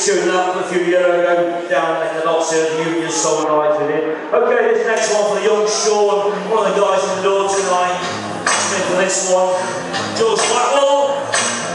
tune that a few years ago down in the Knoxhill Union Song Night with it. Okay, this next one for the young Sean, one of the guys in the door tonight. For this one, George Blackwell.